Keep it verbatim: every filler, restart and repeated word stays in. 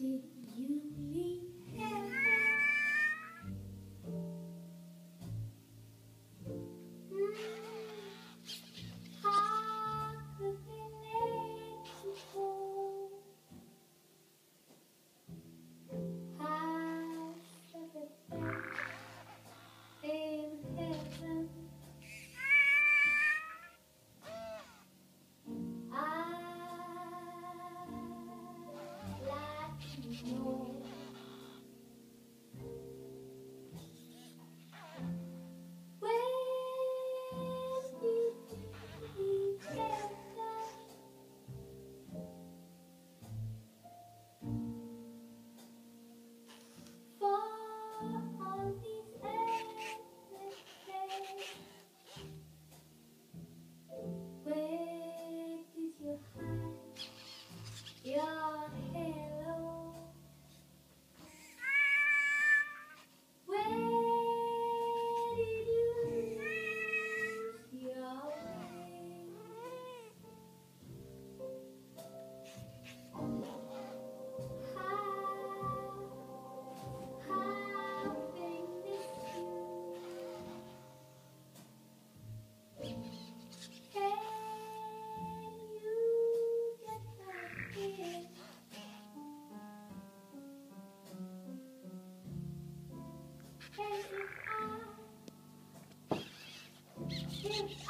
Did you meet heaven? Mm. How could they let you go? How should it be in heaven? I'd like to know. Your halo. Where did you lose your way? How, how they miss you. Can you get back here? And if I, if